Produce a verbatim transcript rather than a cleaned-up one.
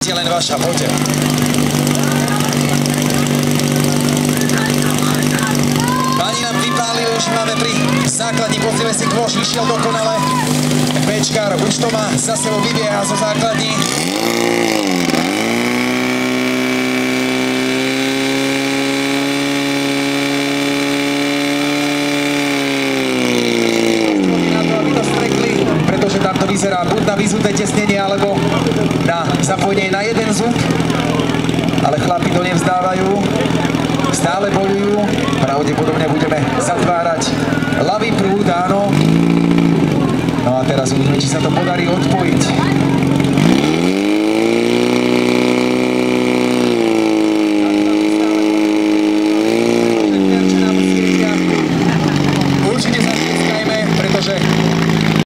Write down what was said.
Je len vaša, poďte. Páni nám vypálili, už máme pri základni, pozrieme si kôž, vyšiel dokonale. Bečkár už to má za sebou, vybieha zo základní. Pretože tam to vyzerá buď na vyzuté tesnenie, alebo na zapojenie na jeden zub. Ale chlapi to nevzdávajú, stále bojujú, pravdepodobne budeme zatvárať ľavý prúd, áno. No a teraz uvidíme, či sa to podarí odpojiť.